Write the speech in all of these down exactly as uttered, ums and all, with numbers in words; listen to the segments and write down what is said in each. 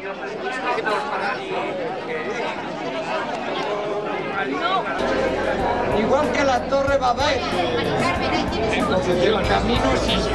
Igual que la Torre Babel. Entonces el camino es ese.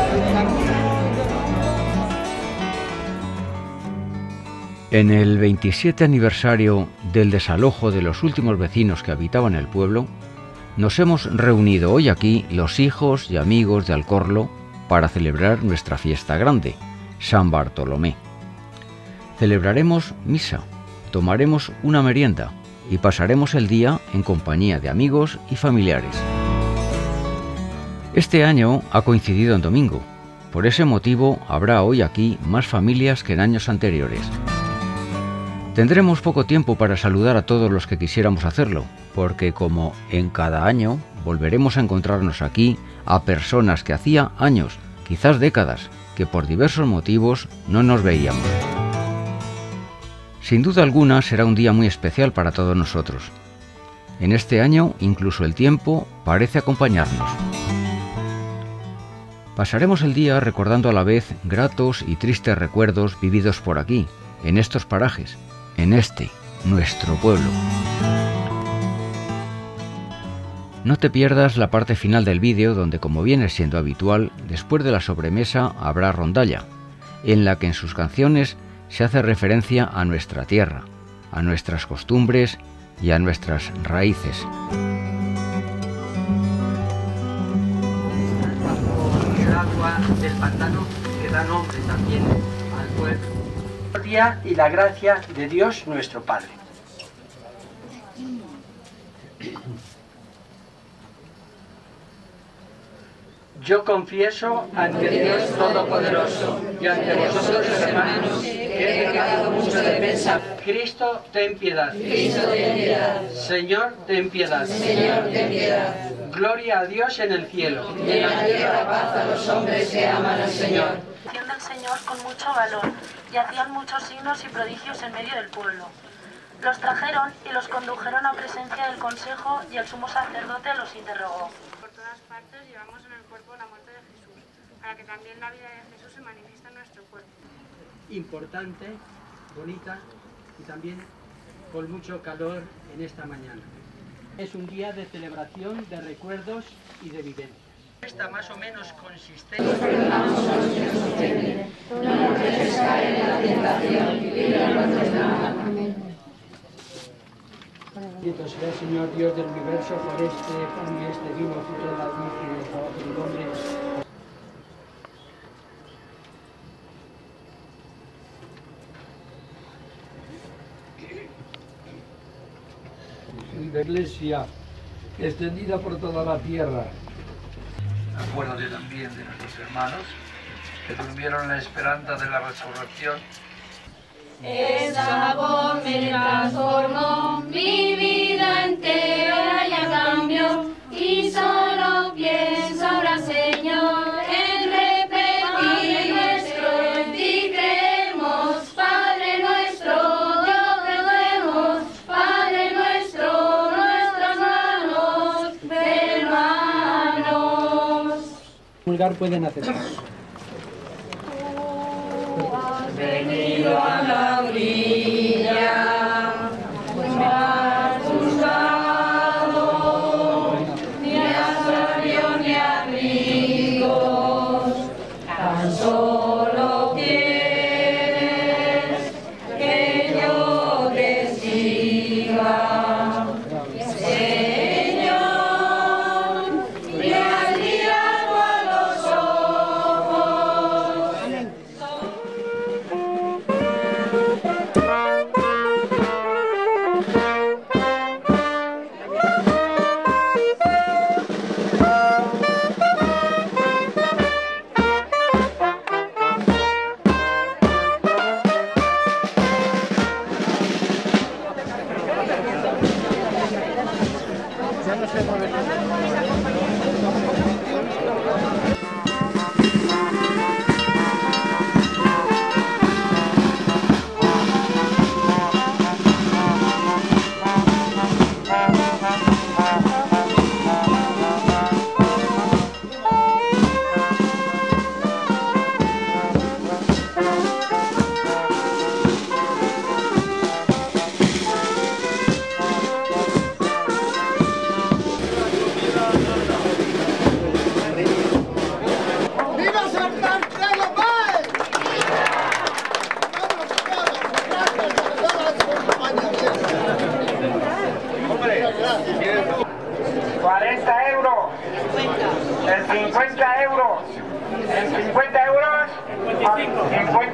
En el veintisiete aniversario del desalojo de los últimos vecinos que habitaban el pueblo, nos hemos reunido hoy aquí los hijos y amigos de Alcorlo para celebrar nuestra fiesta grande, San Bartolomé. Celebraremos misa, tomaremos una merienda y pasaremos el día en compañía de amigos y familiares. Este año ha coincidido en domingo, por ese motivo habrá hoy aquí más familias que en años anteriores. Tendremos poco tiempo para saludar a todos los que quisiéramos hacerlo, porque como en cada año volveremos a encontrarnos aquí a personas que hacía años, quizás décadas, que por diversos motivos no nos veíamos. Sin duda alguna será un día muy especial para todos nosotros. En este año incluso el tiempo parece acompañarnos. Pasaremos el día recordando a la vez gratos y tristes recuerdos vividos por aquí, en estos parajes, en este, nuestro pueblo. No te pierdas la parte final del vídeo donde, como viene siendo habitual, después de la sobremesa habrá rondalla, en la que en sus canciones se hace referencia a nuestra tierra, a nuestras costumbres y a nuestras raíces. El agua del pantano que da nombre también al pueblo. Y la gracia de Dios nuestro Padre. Yo confieso ante Dios Todopoderoso y ante vosotros, hermanos, que he pecado mucho de pensamiento. Cristo, ten piedad. Cristo, ten piedad. Señor, ten piedad. Señor, ten piedad. Gloria a Dios en el cielo. Y en la tierra paz a los hombres que aman al Señor. Del Señor con mucho valor y hacían muchos signos y prodigios en medio del pueblo. Los trajeron y los condujeron a presencia del consejo y el sumo sacerdote los interrogó. Por todas partes llevamos en el cuerpo la muerte de Jesús, para que también la vida de Jesús se manifieste en nuestro cuerpo. Importante, bonita y también con mucho calor en esta mañana. Es un día de celebración, de recuerdos y de vivencias. Esta más o menos consistente. No nos dejes caer en la tentación y líbranos del mal. Amén. Bendito sea el Señor Dios del universo por este pan y este vino, fruto de la luz y del trabajo del hombre. La Iglesia extendida por toda la tierra. Acuérdate también de nuestros hermanos que durmieron en la esperanza de la resurrección. Esa voz me transformó, mi vida entera ya cambió y solo pienso ahora, Señor, en repetir nuestro en ti creemos, Padre nuestro, Dios creemos, Padre nuestro, nuestras manos de hermanos. Pulgar pueden aceptar. Venido a la orilla, pues me has buscado, ni asorio ni amigos, tan solo quieres que yo te siga. Señor, me has mirado a los ojos.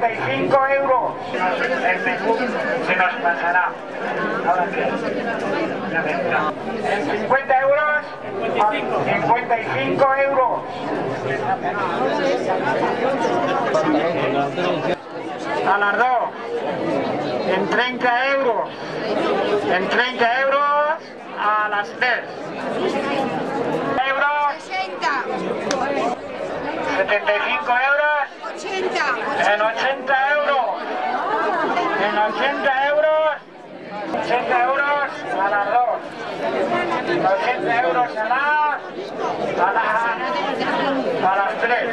cincuenta y cinco euros. El menú se nos pasará. Ahora qué. Ya ves, no. En cincuenta euros. cincuenta y cinco euros. A las dos. En treinta euros. En treinta euros a las tres. Euros. sesenta. setenta y cinco euros. ochenta. En ochenta euros. En ochenta euros. ochenta euros a las dos. ochenta euros a las. A las. A las tres.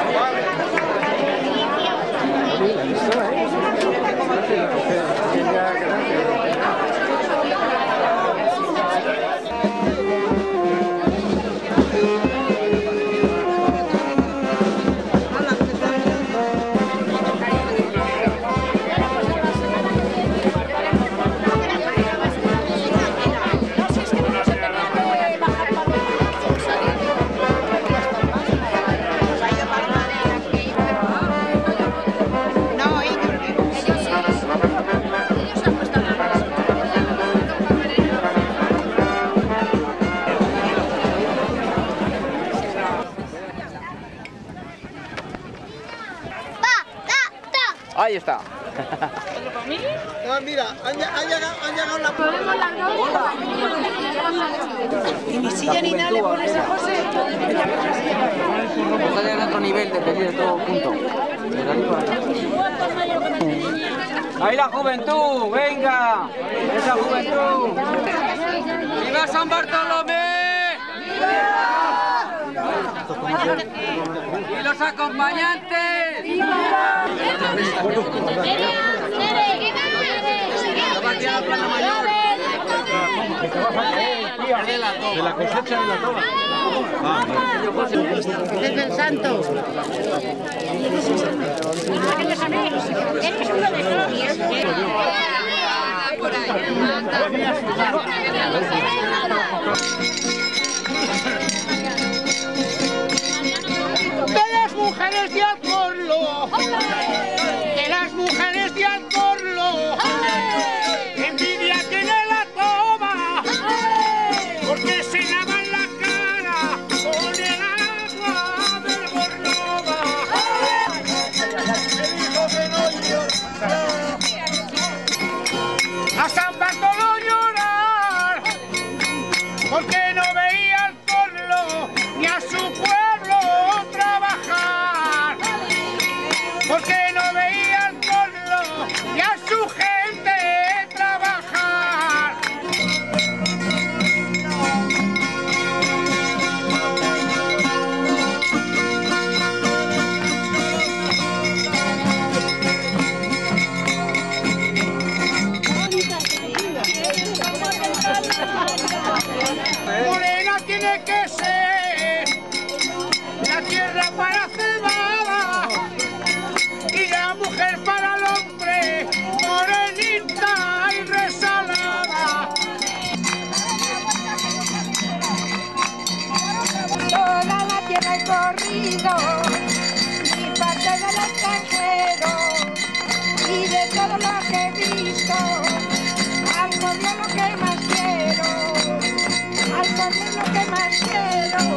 Ahí está. No, mira, han, han, llegado, han llegado la... ¿Podemos las dos? Y ni silla ni nada le pones a José. Está en otro nivel de pedir de todo punto. Ahí la juventud, venga. Esa juventud. ¡Viva San Bartolomé! ¡Y los acompañantes! ¡Viva! De la cosecha de la toba. Desde el santo. Es que es uno de gloria. Por De las mujeres de Alcorlo, de las mujeres de Alcorlo, envidia tiene la toma, porque se lavan la cara con el agua del Bornova. A San Bartolo llorar, porque no veía Alcorlo ni a su pueblo trabajar, porque no veía Alcorlo ni a su gente trabajar. Morena tiene que ser la tierra para cebada y la mujer para el hombre, morenita y resalada. Toda la tierra he corrido, mi parte del extranjero, y de todo lo que he visto, Alcorlo lo que más quiero, Alcorlo lo que más quiero.